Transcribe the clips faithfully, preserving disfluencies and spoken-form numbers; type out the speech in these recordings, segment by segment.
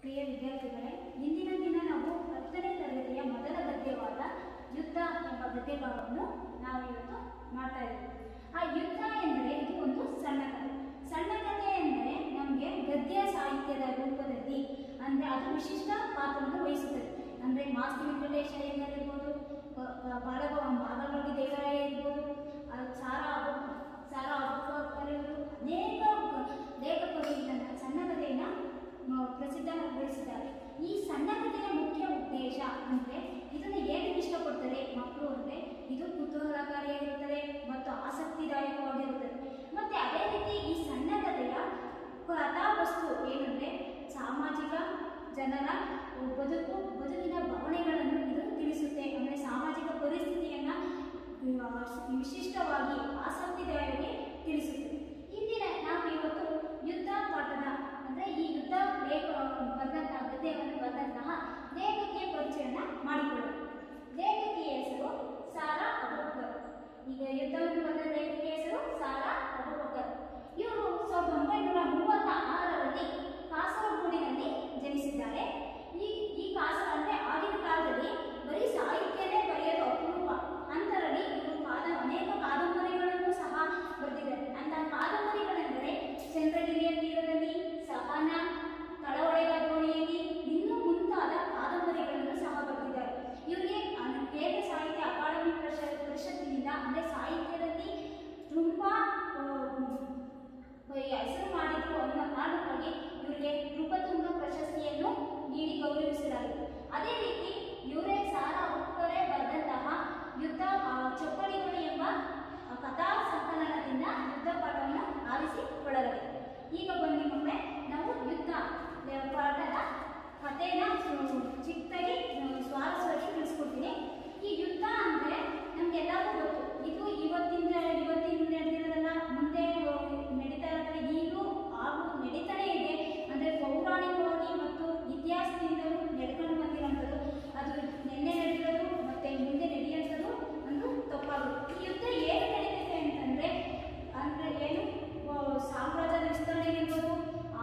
ಪ್ರಿಯ ವಿದ್ಯಾರ್ಥಿಗಳೇ, ಇಂದಿನ ದಿನ ನಾವು ಹತ್ತನೇ ತರಗತಿಯ ಮೊದಲ ಗದ್ಯವಾದ ಯುದ್ಧ ಎಂಬ ಗದ್ಯ ಭಾಗವನ್ನು ನಾವು ಇವತ್ತು ಮಾಡ್ತಾ ಇದ್ದೀವಿ. ಆ ಯುದ್ಧ ಎಂದರೆ ಇದು ಒಂದು ಸಣ್ಣ ಕಥೆ. ಸಣ್ಣ ಕಥೆ ಎಂದರೆ ನಮಗೆ ಗದ್ಯ ಸಾಹಿತ್ಯದ ರೂಪದಲ್ಲಿ ಅಂದರೆ ಅದು ವಿಶಿಷ್ಟ ಪಾತ್ರವನ್ನು ವಹಿಸುತ್ತದೆ. ಅಂದರೆ ಮಾಸ್ತಿ ವೆಂಕಟೇಶ ಎಂದಿರ್ಬೋದು, ಬಾಲಗ ಬಾಲಗೌಡಿ ದೇವರಾಯ ಇರ್ಬೋದು, ಸಾರಾ ಸಾರಾ ಅಬಕ್ಕರು, ಅನೇಕ ಲೇಖಕರು ಇದನ್ನು ಸಣ್ಣ ಕಥೆಯನ್ನು ಪ್ರಸಿದ್ಧಗೊಳಿಸಿದ್ದಾರೆ. ಈ ಸಣ್ಣ ಕಥೆಯ ಮುಖ್ಯ ಉದ್ದೇಶ ಅಂದರೆ ಇದನ್ನು ಏನಕ್ಕೆ ಇಷ್ಟಪಡ್ತಾರೆ ಮಕ್ಕಳು ಅಂದರೆ ಇದು ಕುತೂಹಲಕಾರಿಯಾಗಿರುತ್ತದೆ ಮತ್ತು ಆಸಕ್ತಿದಾಯಕವಾಗಿರುತ್ತದೆ. ಮತ್ತು ಅದೇ ರೀತಿ ಈ ಸಣ್ಣ ಕಥೆಯ ಕಥಾವಸ್ತು ಏನಂದರೆ ಸಾಮಾಜಿಕ ಜನರ ಬದುಕು ಬದುಕಿನ ಭಾವನೆಗಳನ್ನು ಇದು ತಿಳಿಸುತ್ತೆ. ಅಂದರೆ ಸಾಮಾಜಿಕ ಪರಿಸ್ಥಿತಿಯನ್ನು ವಿಶಿಷ್ಟವಾಗಿ ಆಸಕ್ತಿದಾಯವಾಗಿ ತಿಳಿಸುತ್ತದೆ. ಇಂದಿನ ನಾವು ಇವತ್ತು ಯುದ್ಧ ಪಾಠದ ಅಂದರೆ ಈ ಯುದ್ಧ ಲೇಖ ಬರೆದಂತಹ ಗದ್ಯವನ್ನು ಬರೆದಂತಹ ಲೇಖಕಿಯ ಪರಿಚಯನ ಮಾಡಿಕೊಳ್ಳೋಣ. ಲೇಖಕಿಯ ಹೆಸರು ಸಾರಾ ಅಬಕ್ಕರ್. ಈಗ ಯುದ್ಧವನ್ನು ಬರೆದ ಲೇಖಕಿಯ ಹೆಸರು ಸಾರಾ ಅಬಕ್ಕರ್. ಇವರು ಸಾವಿರದ ಒಂಬೈನೂರ ಮೂವತ್ತ ಆರರಲ್ಲಿ ಕಾಸರಗೋಡಿನಲ್ಲಿ ಜನಿಸಿದ್ದಾರೆ. ಈ ಈ ಕಾಸರ ಅಂದರೆ ಆಗಿನ ಕಾಲದಲ್ಲಿ ಬರೀ ಸಾಹಿತ್ಯನೇ ಬರೆಯೋದು ಅಪರೂಪ. ಅಂತರಲ್ಲಿ ಇವರು ಕಾದ ಅನೇಕ ಕಾದಂಬರಿಗಳನ್ನು ಸಹ ಬರೆದಿದ್ದಾರೆ. ಅಂತಹ ಕಾದಂಬರಿಗಳೆಂದರೆ ಚಂದ್ರಗಿರಿಯ ತೀರದಲ್ಲಿ, ಸಹನ, ತಳವಳೆಗ ದೋಣಿಯಲ್ಲಿ, ಇನ್ನೂ ಮುಂತಾದ ಕಾದಂಬರಿಗಳನ್ನು ಸಹ ಬರೆದಿದ್ದಾರೆ. ಇವರಿಗೆ ಕೇಂದ್ರ ಸಾಹಿತ್ಯ ಅಕಾಡೆಮಿ ಪರಿಷತ್ತಿನಿಂದ ಅಂದರೆ ಸಾಹಿತ್ಯದಲ್ಲಿ ತುಂಬ ಹೆಸರು ಮಾಡಿದ್ರು ಅನ್ನೋ ಕಾರಣಕ್ಕಾಗಿ ಇವರಿಗೆ ನೃಪತುಂಗ ಪ್ರಶಸ್ತಿಯನ್ನು ನೀಡಿ ಗೌರವಿಸಲಾಗಿದೆ. ಅದೇ ರೀತಿ ಇವರೇ ಸಾರಾ ಅಬಕ್ಕರೇ ಬರೆದಂತಹ ಯುದ್ಧ ಚಪ್ಪಡಿಗಳು ಎಂಬ ಕಥಾ ಸಂಕಲನದಿಂದ ಯುದ್ಧ ಪಾಠವನ್ನು ಆರಿಸಿಕೊಳ್ಳಲಾಗಿದೆ. ಈಗ ಬನ್ನಿ ಒಮ್ಮೆ ನಾವು ಯುದ್ಧ ಪಾಠದ ಕಥೆನ ಚಿಕ್ಕದಾಗಿ ಸ್ವಾರಸ್ಯವಾಗಿ ತಿಳಿಸ್ಕೊಡ್ತೀನಿ. ಈ ಯುದ್ಧ ಅಂದರೆ ನಮಗೆಲ್ಲರಿಗೂ ಗೊತ್ತು. ಇದು ಇವತ್ತಿಂದ ಇವತ್ತಿನ ನಡೆದಿರೋದಲ್ಲ, ಮುಂದೆ ನಡೀತಾ ಇರೋದ್ರೆ ಈಗಲೂ ಹಾಗೂ ನಡೀತಾನೇ ಇದೆ. ಅಂದರೆ ಪೌರಾಣಿಕವಾಗಿ ಮತ್ತು ಇತಿಹಾಸದಿಂದಲೂ ನಡ್ಕೊಂಡು ಬಂದಿರೋಂಥದ್ದು. ಅದು ನಿನ್ನೆ ನಡೆದಿರೋದು ಮತ್ತು ಮುಂದೆ ನಡೆಯುವಂಥದ್ದು ಒಂದು ತಪ್ಪಾಗುತ್ತೆ. ಈ ಯುದ್ಧ ಏನು ನಡೀತಿದೆ ಅಂತಂದರೆ ಅಂದರೆ ಏನು ಸಾಮ್ರಾಜ್ಯದ ವಿಸ್ತರಣೆ ಇರ್ಬೋದು,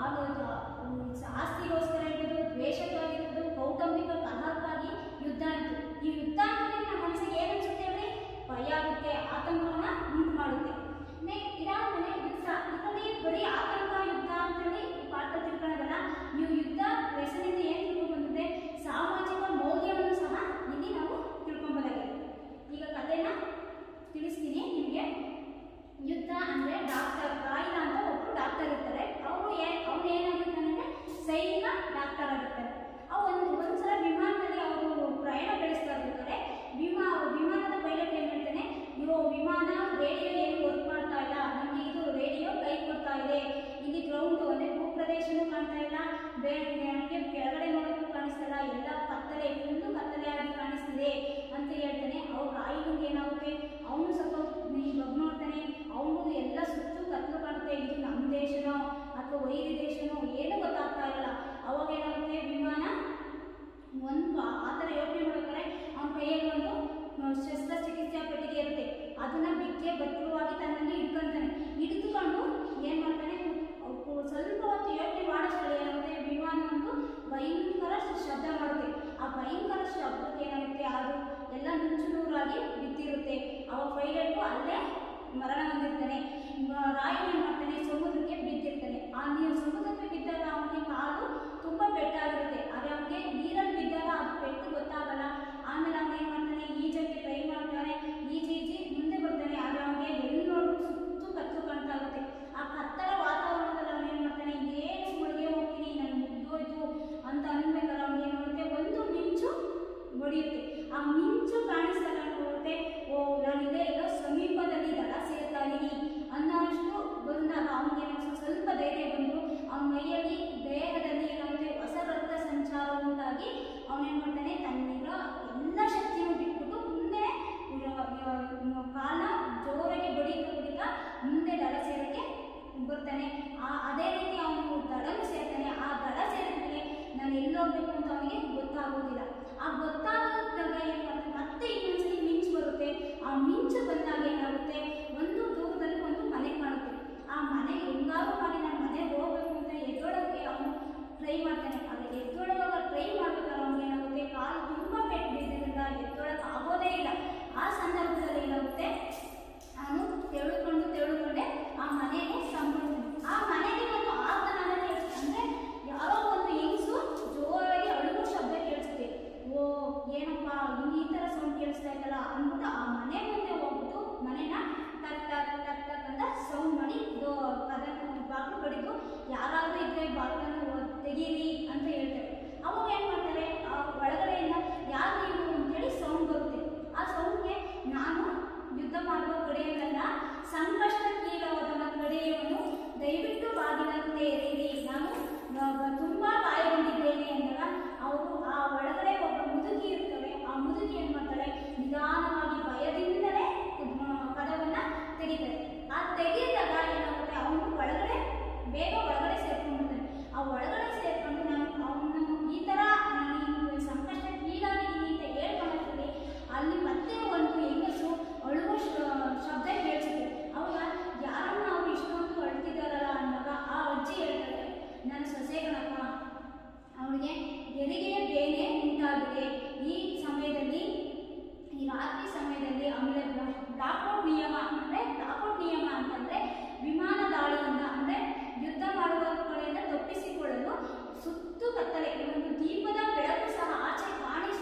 ಆಸ್ತಿಗೋಸ್ಕರ ಇರ್ಬೋದು, ದ್ವೇಷಕ್ಕಾಗಿರ್ಬೋದು, ಕೌಟುಂಬಿಕ ಕಲಹಕ್ಕಾಗಿ ಯುದ್ಧ ಅಂತ. ಈ ಯುದ್ಧ ಅಂದರೆ ನಮ್ಮ ಮನಸ್ಸಿಗೆ ಏನು ಅನಿಸುತ್ತೆ ಅಂದರೆ ಭಯ ಆಗುತ್ತೆ, ಆತಂಕವನ್ನು ಉಂಟು ಮಾಡುತ್ತೆ. ಇದಾದ್ಮೇಲೆ ಯುದ್ಧ ಇದರಲ್ಲಿ ಬರೀ ಆತಂಕ ಯುದ್ಧ ಅಂತೇಳಿ ಪಾಠ ತಿಳ್ಕೊಳ್ಳೋದಲ್ಲ. ನೀವು ಯುದ್ಧ ಹೆಸರಿನಿಂದ ಏನು ತಿಳ್ಕೊಂಡ್ಬಂದಿದೆ ಸಾಮಾಜಿಕ ಮೌಲ್ಯವನ್ನು ಸಹ ಇಲ್ಲಿ ನಾವು ತಿಳ್ಕೊಂಬೋದಾಗಿದೆ. ಈಗ ಕಥೆನ ತಿಳಿಸ್ತೀನಿ ನಿಮಗೆ. ಯುದ್ಧ ಅಂದರೆ ಡಾಕ್ಟರ್ ರಾಯ್ನ ಅಂತ ಒಬ್ಬರು ಡಾಕ್ಟರ್ ಇರ್ತಾರೆ. ಅವರು ಏನು ಅವ್ರು ಏನಾಗಿರ್ತಾನೆ ಅಂದರೆ ಸೈನಿಕ ಡಾಕ್ಟರ್ ಆಗಿರ್ತಾರೆ. ಅವು ಒಂದು ಒಂದ್ಸಲ ವಿಮಾನದಲ್ಲಿ ಅವರು ಪ್ರಯಾಣ ಬೆಳೆಸ್ತಾ ಇರ್ತಾರೆ. ವಿಮಾ ವಿಮಾನದ ಪೈಲಟ್ ಏನು ಹೇಳ್ತಾನೆ, ನೀವು ವಿಮಾನ ರೇಡಿಯೋ ಏನು ವರ್ಕ್ ಮಾಡ್ತಾ ಇಲ್ಲ, ನಮಗೆ ಇದು ರೇಡಿಯೋ ಕೈ ಕೊಡ್ತಾ ಇದೆ, ಇಲ್ಲಿ ಗ್ರೌಂಡು ಅಂದರೆ ಭೂಪ್ರದೇಶನೂ ಕಾಣ್ತಾ ಇಲ್ಲ, ಬೇರೆ ನಮಗೆ ಕೆಳಗಡೆ ನೋಡೋಕ್ಕೂ ಕಾಣಿಸ್ತಾ ಇಲ್ಲ, ಎಲ್ಲ ಕತ್ತಲೆ ಫುಲ್ಲು ಕತ್ತಲೆ ಆಗಿ ಕಾಣಿಸ್ತಿದೆ ಅಂತ ಹೇಳ್ತಾನೆ. ಅವ್ರು ರಾಯಿಗೆ ಏನಾಗುತ್ತೆ, ಅವನು ಸ್ವಲ್ಪ ಇವಾಗ ನೋಡ್ತಾನೆ, ಅವನು ಎಲ್ಲ ಸುತ್ತು ಕತ್ತಲು ಕಾಣುತ್ತೆ, ಇದು ನಮ್ಮ ದೇಶನೋ ಅಥವಾ ವೈರಿ ದೇಶನೋ ಏನೂ ಗೊತ್ತಾಗ್ತಾ ಇರಲ್ಲ. ಅವಾಗ ಏನಾಗುತ್ತೆ, ವಿಮಾನ ಒಂದು ಆ ಥರ ಯೋಚನೆ ಮಾಡ್ಬೇಕಾದ್ರೆ ಅವನ ಕೈಯಲ್ಲಿ ಒಂದು ಶಸ್ತ್ರಚಿಕಿತ್ಸಾ ಪೆಟ್ಟಿಗೆ ಇರುತ್ತೆ. ಅದನ್ನು ಬಿಕ್ಕೆ ಭದ್ರವಾಗಿ ತನ್ನಲ್ಲಿ ಹಿಡ್ಕೊತಾನೆ. ಹಿಡಿದುಕೊಂಡು ಏನು ಮಾಡ್ತಾನೆ, ಸ್ವಲ್ಪ ಹೊತ್ತು ಯೋಚನೆ ಮಾಡೋಷ್ಟರಲ್ಲಿ ಏನಾಗುತ್ತೆ, ವಿಮಾನ ಒಂದು ಭಯಂಕರ ಶಬ್ದ ಮಾಡುತ್ತೆ. ಆ ಭಯಂಕರ ಶಬ್ದಕ್ಕೆ ಏನಾಗುತ್ತೆ, ಅದು ಎಲ್ಲ ನುಚ್ಚು ನೂರಾಗಿ ಬಿದ್ದಿರುತ್ತೆ. ಅವಾಗ ಪೈಲಟು ಅಲ್ಲೇ ಮರಣ ಹೊಂದಿರ್ತಾನೆ. ರಾಯ್ ಏನು ಮಾಡ್ತಾನೆ, ಸಮುದ್ರಕ್ಕೆ ಬಿದ್ದಿರ್ತಾನೆ. ಆ ನೀರು ಸಮುದ್ರಕ್ಕೆ ಬಿದ್ದಾಗ ಅವನಿಗೆ ಕಾಲು ತುಂಬ ಪೆಟ್ಟಾಗಿರುತ್ತೆ. ಆದರೆ ಅವನಿಗೆ ನೀರಲ್ಲಿ ಬಿದ್ದಾಗ ಅದು ಪೆಟ್ಟು ಗೊತ್ತಾಗಲ್ಲ. ಆಮೇಲೆ ಅವನು ಏನು ಮಾಡ್ತಾನೆ, ಈಜಕ್ಕೆ ಟ್ರೈ ಮಾಡ್ತಾನೆ, ಈಜಿ ಈಜಿ ಮುಂದೆ ಬರ್ತಾನೆ. ಆದರೆ ಅವನಿಗೆ ಎಲ್ಲಿ ನೋಡಿದ್ರು ಸುತ್ತು ಕತ್ತು ಕಾಣ್ತಾ ಇರುತ್ತೆ. ಆ ಕತ್ತಲ ವಾತಾವರಣದಲ್ಲಿ ಅವನು ಏನು ಮಾಡ್ತಾನೆ, ಏನು ಮುಳುಗೆ ಹೋಗ್ತೀನಿ, ನನಗೆ ಮುಗಿದೋಯ್ತು ಅಂತ ಅನ್ಬೇಕಾದ್ರೆ ಅವನಿಗೆ ಏನು ಮಾಡುತ್ತೆ, ಒಂದು ಮಿಂಚು ಹೊಡೆಯುತ್ತೆ. ಆ ಮಿಂಚು ಕಾಣಿಸ್ದಾಗ ಅನ್ಕೊಳ್ಳುತ್ತೆ, ಓ ನಾನಿದೆ ಎಲ್ಲೋ ಸಮೀಪದಲ್ಲಿ ದಡ ಸೇರ್ತಾ ಇದ್ದೀನಿ ಅನ್ನೋಷ್ಟು ಬಂದಾಗ ಅವನಿಗೆ ಸ್ವಲ್ಪ ಧೈರ್ಯ ಬಂದು ಅವನ ಮೈಯಲ್ಲಿ ದೇಹದಲ್ಲಿ ಏನಾಗುತ್ತೆ, ಹೊಸ ರಕ್ತ ಸಂಚಾರ ಉಂಟಾಗಿ ಅವನೇನು ಮಾಡ್ತಾನೆ, ತನ್ನಿರೋ ಎಲ್ಲ ಶಕ್ತಿಯನ್ನು ಬಿಟ್ಬಿಟ್ಟು ಮುಂದೆ ಕಾಲ ಜೋರಾಗಿ ಬಡಿತಾ ಬಡಿತಾ ಮುಂದೆ ದಡ ಸೇರಕ್ಕೆ ಬರ್ತಾನೆ. ಆ ಅದೇ ರೀತಿ ಅವನು ದಡನು ಸೇರ್ತಾನೆ. ಆ ದಡ ಸೇರಿದ್ಮೇಲೆ ನಾನು ಎಲ್ಲೋಗ್ಬೇಕು ಅಂತ ಅವನಿಗೆ ಗೊತ್ತಾಗೋದಿಲ್ಲ. ಆ ಗೊತ್ತಾದಾಗ ಏನು ಮಾಡ್ತಾನೆ, ಮತ್ತೆ ಇನ್ನೊಂದ್ಸಲಿ ಮಿಂಚು ಬರುತ್ತೆ. ಆ ಮಿಂಚು ಬಂದಾಗ ಏನಾಗುತ್ತೆ, ಒಂದು ದೂರದಲ್ಲಿ ಒಂದು ಮನೆ ಕಾಣುತ್ತೆ. ಆ ಮನೆ ಹೆಂಗಾರು ಮಾಡಿ ನಾನು ಮನೆಗೆ ಹೋಗ್ಬೇಕು ಅಂತ ಎದ್ದೋಳಕ್ಕೆ ಅವನು ಟ್ರೈ ಮಾಡ್ತಾನೆ. ಆದರೆ ಎತ್ತೊಳಗ ಟ್ರೈ ಮಾಡ್ಬೇಕಾದ್ರೆ ಅವ್ನಿಗೆ ಏನಾಗುತ್ತೆ, ಕಾಲು ತುಂಬ ಪೆಟ್ಟು ಬಿದ್ದಿದ್ದರಿಂದ ಎತ್ತೊಳಕ್ಕೆ ಆಗೋದೇ ಇಲ್ಲ. ಆ ಸಂದರ್ಭದಲ್ಲಿ ಏನಾಗುತ್ತೆ, ಅವನು ತೆಳುಕೊಂಡು ತೆಳುಕೊಂಡೆ ಆ ಮನೆಗೆ ಸಂಭ್ರಮಿಸ್ತಾನೆ. ಆ ಮನೆಗೆ ಒಂದು ಆತನ ಕೇಳಿಸುತ್ತೆ, ಅಂದ್ರೆ ಯಾರೋ ಒಂದು ಹೆಂಗಸು ಜೋರಾಗಿ ಅಳುವ ಶಬ್ದ ಕೇಳಿಸುತ್ತೆ. ಓ ಏನಪ್ಪ ಈ ತರ ಸೌಂಡ್ ಕೇಳಿಸ್ತಾ ಇದ್ದಲ್ಲ ಅಂದ್ಬಿಟ್ಟು ಆ ಮನೆ ಮುಂದೆ ಹೋಗ್ಬಿಟ್ಟು ಮನೆನ ಟಕ್ ಟಕ್ ಟಕ್ ಟಕ್ ಅಂತ ಸೌಂಡ್ ಮಾಡಿ ಕದ ಬಾಗಿಲು ಕಡಿದು ಯಾರಾದ್ರೂ ಇದ್ರೆ ಬಾಗಿಲನ್ನು ತೆಗೀರಿ ಅಂತ ಹೇಳ್ತಾರೆ. ಅವಾಗ ಏನ್ ಮಾಡ್ತಾರೆ, ಆ ಒಳಗಡೆಯಿಂದ ಯಾರು ನೀವು ಅಂತೇಳಿ ಸೌಂಡ್ ಬರುತ್ತೆ. ಆ ಸೌಂಡ್ಗೆ ನಾನು ಯುದ್ಧ ಮಾಡುವ ಕಡೆಯಲ್ಲ, ಸಂಕಷ್ಟಕ್ಕೀಡಾದ ಕಡೆಯವನು ದಯವಿಟ್ಟು ಬಾಗಿಲನ್ನು ತೆರೆಯಿರಿ, ನಾನು ತುಂಬಾ ಗಾಯಗೊಂಡಿದ್ದೇನೆ ಅಂದಾಗ ಅವರು ಆ ಒಳಗಡೆ ಒಬ್ಬ ಮುದುಕಿ ಇರ್ತವೆ. ಆ ಮುದುಕಿ ಏನ್ ಮಾಡ್ತಾಳೆ, ನಿಧಾನವಾಗಿ ಭಯದಿಂದಲೇ ಕದವನ್ನ ತೆಗಿತಾರೆ. ಆ ತೆಗೆದಾಗ ಏನಾಗುತ್ತೆ, ಅವನು ಒಳಗಡೆ ಬೇಗ ಒಳಗಡೆ ಸೇರ್ಕೊಂಡ್ಬಿಡ್ತಾನೆ. ಆ ಒಳಗಡೆ ಸೇರ್ಕೊಂಡು ನಾನು ಅವನು ಈ ತರ ನೀನು ಸಂಕಷ್ಟಕ್ಕೀಡಾಗಿದ್ದೀನಿ ಅಂತ ಹೇಳ್ಕೊಂಡ್ರೆ ಅಲ್ಲಿ ಮತ್ತೆ ಒಂದು ಹೆಂಗಸು ಅಳುವ ಶಬ್ದ ಕೇಳಿಸುತ್ತೆ. ಅವಾಗ ಯಾರನ್ನ ಅವ್ರು ಇಷ್ಟೊಂದು ಅಳ್ತಿದಾರಲ್ಲ ಅಂದಾಗ ಆ ಅಜ್ಜಿ ಹೇಳ್ತಾರೆ, ನನ್ನ ಸೊಸೆಗಳಪ್ಪ ಅವಳಿಗೆ ಹೆರಿಗೆಯ ಬೇನೆ ಉಂಟಾಗಿದೆ. ಈ ಸಮಯದಲ್ಲಿ ಈ ರಾತ್ರಿ ಸಮಯದಲ್ಲಿ ಆಮೇಲೆ ಬ್ಲಾಕ್ಔಟ್ ನಿಯಮ ಅಂದ್ರೆ ಬ್ಲಾಕ್ಔಟ್ ನಿಯಮ ಅಂತಂದ್ರೆ ವಿಮಾನ ದಾಳಿಯಿಂದ ಅಂದ್ರೆ ಯುದ್ಧ ಮಾಡುವ ಕಡೆಯಿಂದ ತಪ್ಪಿಸಿಕೊಳ್ಳಲು ಸುತ್ತು ಕತ್ತಲೆ ಒಂದು ದೀಪದ ಬೆಳಕು ಸಹ ಆಚೆ ಕಾಣಿಸ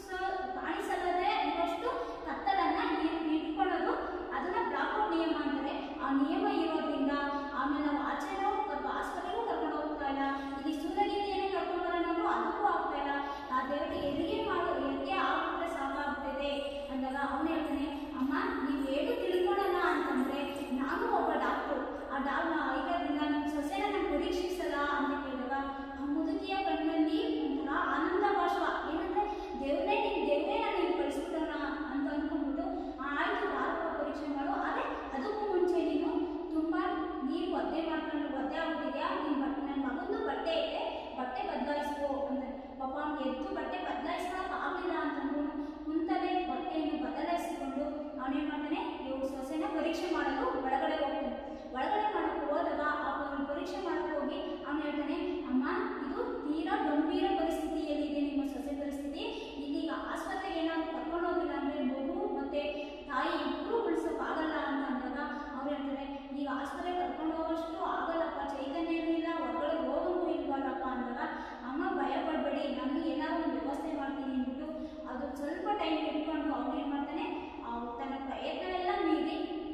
ಕಾಣಿಸಲ್ಲದೆ ಇರುವಷ್ಟು ಕತ್ತಲನ್ನ ಇಟ್ಕೊಳ್ಳೋದು ಅದನ್ನ ಬ್ಲಾಕ್ಔಟ್ ನಿಯಮ ಅಂತಾರೆ. ಆ ನಿಯಮ ಇರೋದ್ರಿಂದ ಆಮೇಲೆ ನಾವು ಆಚೆನೂ ಆಸ್ಪತ್ರೆಗೂ ಕರ್ಕೊಂಡು ಹೋಗ್ತಾ ಇಲ್ಲ, ಇಲ್ಲಿ ಸೂರ್ಯಗೀತೆಯನ್ನು ಕರ್ಕೊಂಡು ಬರೋಣ ಅದಕ್ಕೂ ಆಗ್ತಾ ಇಲ್ಲ. ಆ ದೇವರಿಗೆ ಹೆರಿಗೆ ಮಾಡೋ ಹೆರಿಗೆ ಆಗ್ಬಿಟ್ರೆ ಸಾಕಾಗ್ತದೆ ಅಂದಾಗ ಅವನು ಹೇಳ್ತಾನೆ, ಅಮ್ಮ ನೀವು ಏನು ತಿಳ್ಕೊಳ್ಳಲ್ಲ ಅಂತಂದ್ರೆ ನಾನು ಒಬ್ಬ ಡಾಕ್ಟ್ರು, ಆ ಡಾಕ್ಟರ್ ಐದರಿಂದ ನಮ್ಮ ಸೊಸೆನ ನಾನು ಪರೀಕ್ಷಿಸಲ್ಲ ಅಂತ ಕೇಳಿದಾಗ ಆ ಮುದುಕಿಯ ಕಣ್ಣಲ್ಲಿ ಒಂಥರ ಆನಂದ ಭಾಷವ. ಏನಂದ್ರೆ ದೇವ್ರೇ ನೀನು ದೇವ್ರೇ ನಾನು ಇಲ್ಲಿ ಕಳಿಸ್ಬಿಡೋಣ ಅಂತ ಅಂದ್ಕೊಂಡ್ಬಿಟ್ಟು ಆಯ್ತು ಭಾರತ ಪರೀಕ್ಷೆ ಮಾಡು, ಆದರೆ ಅದಕ್ಕೂ ಮುಂಚೆ ನೀನು ತುಂಬಾ ನೀರು ಒದ್ದೆ ಮಾಡ್ಕೊಂಡು ಒದ್ದೆ ಆಗ್ಬಿಟ್ಟಿದ್ಯಾ, ನೀನು ಬಟ್ಟೆ ನನ್ನ ಮಗಂದು ಬಟ್ಟೆ ಇದೆ ಬಟ್ಟೆ ಬದಲಾಯಿಸ್ಕೋ ಅಂತ. ಪಾಪ ಅವ್ನಿಗೆ ಎದ್ದು ಬಟ್ಟೆ ಬದಲಾಯಿಸ್ಕೊಳಕ್ ಆಗಲಿಲ್ಲ ಅಂತಂದ್ರು ಕುಂತಲೇ ಬಟ್ಟೆಯನ್ನು ಬದಲಾಯಿಸಿಕೊಂಡು ಅವನೇನ್ ಮಾಡ್ತಾನೆ, ಇವು ಸೊಸೆನ ಪರೀಕ್ಷೆ ಮಾಡಲು ಒಳಗಡೆ ಹೋಗ್ತಾನೆ. ಒಳಗಡೆ ಮಾಡಕ್ಕೆ ಹೋದಾಗ ಅವನು ಪರೀಕ್ಷೆ ಮಾಡಕ್ಕೆ ಹೋಗಿ ಅವನು ಹೇಳ್ತಾನೆ, ಅಮ್ಮ ಇದು ತೀರಾ ಗಂಭೀರ ಪರಿಸ್ಥಿತಿಯಲ್ಲಿದೆ ನಿಮ್ಮ ಸೊಸೆ ಪರಿಸ್ಥಿತಿ, ಇಲ್ಲಿಗ ಆಸ್ಪತ್ರೆಗೆ ಏನಾದ್ರು ಕರ್ಕೊಂಡು ಹೋಗಿಲ್ಲ ಅಂದ್ರೆ ಮಗು ಮತ್ತೆ ತಾಯಿ ಇಬ್ಬರು ಉಳಿಸೋಕೆ ಆಗಲ್ಲ ಅಂತ ಅಂದಾಗ ಅವ್ರು ಹೇಳ್ತಾರೆ, ಈಗ ಆಸ್ಪತ್ರೆಗೆ ಕರ್ಕೊಂಡು ಹೋಗೋಷ್ಟು ಆಗಲ್ಲಪ್ಪ, ಚೈತನ್ಯನೂ ಇಲ್ಲ ಹೊರಗಡೆ ಹೋಗೋದು ಇಲ್ವಲ್ಲಪ್ಪ ಅಂದಾಗ ಅಮ್ಮ ಭಯ ಪಡಬೇಡಿ, ನಾನು ಏನಾದ್ರು ಒಂದು ವ್ಯವಸ್ಥೆ ಮಾಡ್ತೀನಿ ಅಂದ್ಬಿಟ್ಟು ಅದು ಸ್ವಲ್ಪ ಟೈಮ್ ಇಟ್ಕೊಂಡು ಅವ್ನು ಏನು ಮಾಡ್ತಾನೆ, ತನ್ನ ಪ್ರಯತ್ನ ಎಲ್ಲ ಮೀರಿ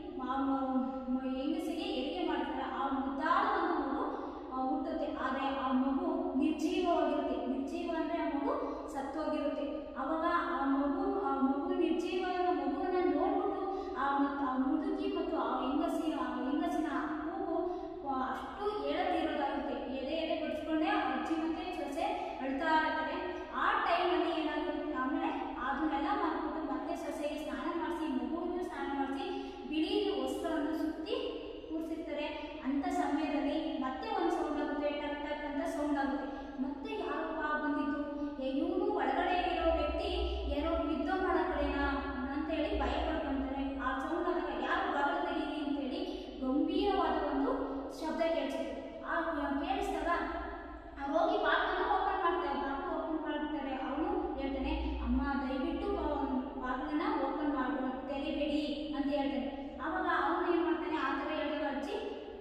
ಹೆಂಗಸಿಗೆ ಹೆರಿಗೆ ಮಾಡ್ತಾರೆ. ಆ ಮುದ್ದಾದ ಒಂದು ಮಗು ಹುಟ್ಟುತ್ತೆ. ಆದರೆ ಆ ಮಗು ನಿರ್ಜೀವವಾಗಿರುತ್ತೆ. ನಿರ್ಜೀವ ಅಂದರೆ ಆ ಮಗು ಸತ್ತೋಗಿರುತ್ತೆ. ಅವಾಗ ಆ ಮಗು ಆ ಮಗು ನಿರ್ಜೀವದ ಮಗುವನ್ನ ನೋಡ್ಬಿಟ್ಟು ಆ ಆ ಮುದುಕಿ ಮತ್ತು ಆ ಹೆಂಗಸಿನ ಆ ಹೆಂಗಸಿನ ಕೂಗು ಅಷ್ಟು ಹೇಳದಿರೋದಾಗುತ್ತೆ. ಎದೆ ಎದೆ ಬಡಿಸ್ಕೊಂಡೆ ಅಜ್ಜಿ ಮತ್ತೆ ಸೊಸೆ ಅಳ್ತಾ ಇರ್ತಾರೆ. ಆ ಟೈಮಲ್ಲಿ ಏನಾಗುತ್ತೆ, ಆಮೇಲೆ ಅದನ್ನೆಲ್ಲ ಮಾಡ್ಬಿಟ್ಟು ಮತ್ತೆ ಸೊಸೆಗೆ ಸ್ನಾನ ಮಾಡಿಸಿ ಮಗುವಿಗೂ ಸ್ನಾನ ಮಾಡಿಸಿ ಬಿಳಿ ವಸ್ತ್ರವನ್ನು ಸುತ್ತಿ ಕೂರಿಸಿರ್ತಾರೆ. ಅಂಥ ಸಮಯದಲ್ಲಿ ಮತ್ತೆ ಒಂದು ಸೌಂಡ್ ಆಗುತ್ತೆ, ಟಕ್ ಟಕ್ ಅಂತ ಸೌಂಡ್ ಆಗುತ್ತೆ. ಮತ್ತೆ ಯಾರಪ್ಪ ಬಂದಿದ್ದು, ಇವನು ಒಳಗಡೆ ಇರೋ ವ್ಯಕ್ತಿ ಯಾರೋ ಯುದ್ಧ ಮಾಡೋ ಕಡೆನಾ ಅಂತೇಳಿ ಭಯ ಪಡ್ಕೊಂತಾರೆ. ಆ ಸೌಂಡ್ ಆದಾಗ ಯಾರು ಬಾಗಿಲು ತೆಗೀರಿ ಅಂತೇಳಿ ಗಂಭೀರವಾದ ಒಂದು ಶಬ್ದ ಕೇಳಿಸುತ್ತೆ. ಆ ಕೇಳಿಸಿದಾಗ ಹೋಗಿ ಬಾಗಿಲನ್ನು ಓಪನ್ ಮಾಡ್ತಾರೆ. ಬಾಗಿಲು ಓಪನ್ ಮಾಡ್ತಾರೆ. ಅವನು ಹೇಳ್ತಾನೆ, ಅಮ್ಮ ದಯವಿಟ್ಟು ಬಾಗಿಲನ್ನ ಓಪನ್ ಮಾಡು, ತೆರಿಬೇಡಿ ಅಂತ ಹೇಳ್ತಾನೆ. ಆವಾಗ ಅವನು ಏನು ಮಾಡ್ತಾನೆ, ಆ ಥರ ಹೇಳಿದ್ರು ಅಜ್ಜಿ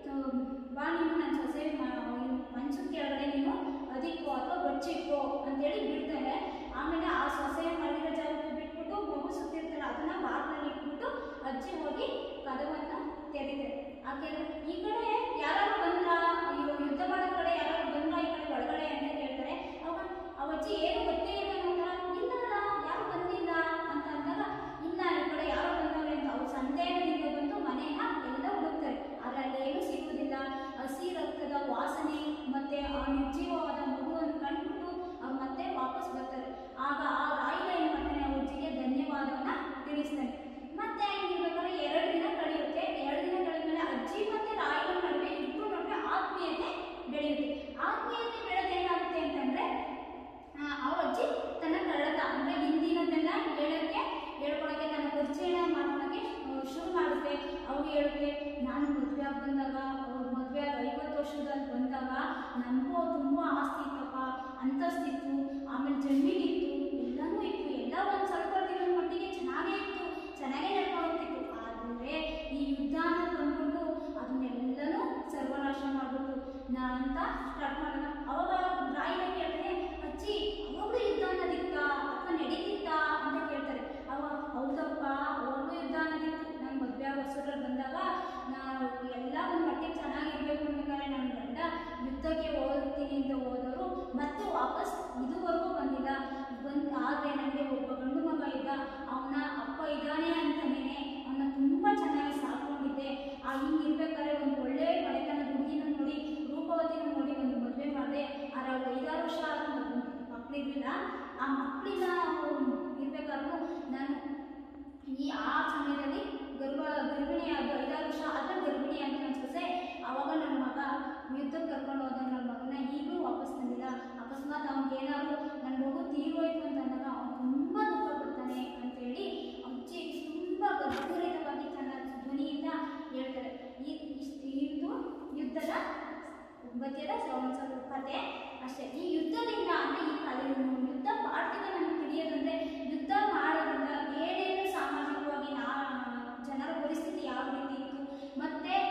ಬಾ ನೀನು ನನ್ನ ಸೊಸೆ ಮಂಚದ ಕೆಳಗಡೆ ನೀನು ಅದಿಕ್ಕೋ ಅಥವಾ ಬಚ್ಚಿಕ್ಕೋ ಅಂತೇಳಿ ಬಿಡ್ತಾರೆ. ಆಮೇಲೆ ಆ ಸೊಸೆ ಮಲಗಿದ ಜಾಗಕ್ಕೆ ಬಿಟ್ಬಿಟ್ಟು ಮಗು ಸುತ್ತಿರ್ತಾರೆ, ಅದನ್ನ ಬಾಗಿಲಲ್ಲಿ ಇಟ್ಬಿಟ್ಟು ಅಜ್ಜಿ ಹೋಗಿ ಕದವನ್ನು ತೆರೀತಾರೆ. ಆಕೆ ಈ ಕಡೆ ಯಾರು ಬಂದ್ರ, ಇವಾಗ ಯುದ್ಧ ಮಾಡೋ ಕಡೆ ಯಾರು ಬಂದ್ರ ಈ ಕಡೆ ಒಳಗಡೆ ಅಂತ ಕೇಳ್ತಾರೆ. ಅವಾಗ ಆ ಅಜ್ಜಿ ಏನು ಗೊತ್ತೇ ಇಲ್ಲ ಅಂತಾರ, ಇಲ್ಲಲ್ಲ ಯಾರು ಬಂದಿಲ್ಲ ಅಂತ ಅಂದಾಗ ಇಲ್ಲ ಈ ಕಡೆ ಯಾರು ಬಂದವ್ರೆ ಅಂತ ಅವ್ರು ಸಂದೇಹದಿಂದ ಬಂದು ಮನೆಯ ಎಲ್ಲ ಹುಡುಕ್ತಾರೆ. ಆದರೆ ಅಲ್ಲಿ ಏನು ಸಿಗುವುದಿಲ್ಲ. ಹಸಿ ರಕ್ತದ ವಾಸನೆ ಮತ್ತೆ ಆ ನಿರ್ಜೀವವಾದ ಮಗುವನ್ನು ಕಂಡುಬಿಟ್ಟು ಅವ್ರು ಮತ್ತೆ ವಾಪಸ್ ಬರ್ತಾರೆ. ಆಗ ಆ ರಾಯಿಗ ಏನು ಮಾಡ್ತಾನೆ, ಆ ಅಜ್ಜಿಗೆ ಧನ್ಯವಾದವನ್ನ ತಿಳಿಸ್ತಾನೆ. ಮತ್ತೆ ಇರ್ಬೇಕಾದ್ರೆ ಎರಡು ದಿನ ಕಳೆಯುತ್ತೆ. ಎರಡು ದಿನ ಕಳೆದ್ಮೇಲೆ ಅಜ್ಜಿ ಮತ್ತೆ ರಾಯಿಗಳ ನಡುವೆ ಇಬ್ಬರು ನಡುವೆ ಆತ್ಮೀಯತೆ ಬೆಳೆಯುತ್ತೆ. ಆತ್ಮೀಯತೆ ಬೆಳೆದ ಏನಾಗುತ್ತೆ ಅಂತಂದ್ರೆ ಆ ಅಜ್ಜಿ ತನ್ನ ಕಳ್ಳತ ಅಂದ್ರೆ ಹಿಂದಿನದೆಲ್ಲ ಹೇಳಕ್ಕೆ ಹೇಳ್ಕೊಳಕ್ಕೆ ತನ್ನ ಪರಿಚಯ ಮಾಡ್ಕೊಳಕ್ಕೆ ಶುರು ಮಾಡುತ್ತೆ. ಅವ್ರು ಹೇಳುತ್ತೆ, ನಾನು ಮದುವೆ ಆಗಿ ಬಂದಾಗ ಅವ್ರು ಮದುವೆ ಆಗಿ ಐವತ್ತು ವರ್ಷದಲ್ಲಿ ಬಂದಾಗ ನನಗೂ ತುಂಬ ಆಸ್ತಿ ಇತ್ತಪ್ಪ, ಅಂಥ ಸ್ಟಾರ್ಟ್ ಮಾಡೋಣ. ಅವಾಗ ರಾಯಿನ ಕೇಳ್ತಾನೆ, ಅಜ್ಜಿ ಅವಾಗಲೂ ಯುದ್ಧ ಅನ್ನೋದಿತ್ತಾ ಅಥವಾ ನಡೀತಿತ್ತಾ ಅಂತ ಕೇಳ್ತಾರೆ. ಅವಾಗ ಹೌದಪ್ಪ ಅವಾಗಲೂ ಯುದ್ಧ ಅನ್ನೋದಿತ್ತು. ನನ್ನ ಮದುವೆ ಹೊಸದ್ರಲ್ಲಿ ಬಂದಾಗ ನಾವು ಎಲ್ಲ ಒಂದು ಮಟ್ಟಿಗೆ ಚೆನ್ನಾಗಿರ್ಬೇಕು ಅಂದ್ಬೇಕಾದ್ರೆ ನನ್ನ ಗಂಡ ಯುದ್ಧಕ್ಕೆ ಹೋಗ್ತೀನಿ ಅಂತ ಹೋದವರು ಮತ್ತೆ ವಾಪಸ್ ಇದುವರೆಗೂ ಬಂದಿಲ್ಲ. ಬಂದು ಆದರೆ ನನಗೆ ಒಬ್ಬ ಗಂಡು ಮಗ ಇದ್ದ, ಅವನ ಅಪ್ಪ ಇದ್ದಾನೆ ಅಂತಲೇ ಅವನ್ನ ತುಂಬ ಚೆನ್ನಾಗಿ ಸಾಕೊಂಡಿದ್ದೆ. ಆ ಹಿಂಗಿರ್ಬೇಕಾದ್ರೆ ಒಂದು ಒಳ್ಳೆ ಬಡತನದ ಹುಡುಗಿನ ನೋಡಿ, ರೂಪವತಿನ ನೋಡಿ ಒಂದು ಮದುವೆ ಮಾಡಿದೆ. ಆದರೆ ಐದಾರು ವರ್ಷ ಮಕ್ಕಳಿರಲಿಲ್ಲ. ಆ ಮಕ್ಕಳಿನ ಇರ್ಬೇಕಾದ್ರೂ ನಾನು ಈ ಆ ಸಮಯದಲ್ಲಿ ಗರ್ಭ ಗರ್ಭಿಣಿ ಆದ ಐದಾರು ವರ್ಷ ಆದರೆ ಗರ್ಭಿಣಿ ಅಂತ ನನ್ನ ಸೊಸೆ. ಆವಾಗ ನನ್ನ ಮಗ ಯುದ್ಧಕ್ಕೆ ಕರ್ಕೊಂಡು ಹೋದ ನನ್ನ ಮಗನ ಈಗಲೂ ವಾಪಸ್ ತಂದಿಲ್ಲ. ಅಕಸ್ಮಾತ್ ಅವ್ನಿಗೆ ಏನಾದ್ರು ನನ್ನ ಮಗು ತೀರೋಯ್ತು ಅಂತ ಅಂದಾಗ ಅವನು ತುಂಬ ದುಃಖ ಪಡ್ತಾನೆ ಅಂತೇಳಿ ಅಜ್ಜಿ ತುಂಬ ಗರ್ಭೂರಿತವಾಗಿ ತನ್ನ ಧ್ವನಿಯಿಂದ ಹೇಳ್ತಾರೆ. ಈ ಇದು ಯುದ್ಧದ ಗದ್ಯದ ಒಂದು ಸ್ವಲ್ಪ ಕತೆ ಅಷ್ಟೇ. ಈ ಯುದ್ಧದಿಂದ ಅಂದರೆ ಈ ಕಲೆ ಯುದ್ಧ ಪಾಠದಿಂದ ನಮಗೆ ತಿಳಿಯೋದಂದರೆ ಯುದ್ಧ ಮಾಡೋದ್ರಿಂದ ಏನೇನು ಸಾಮಾಜಿಕವಾಗಿ ನಾ ಜನರ ಪರಿಸ್ಥಿತಿ ಯಾವ ರೀತಿ ಇತ್ತು, ಮತ್ತು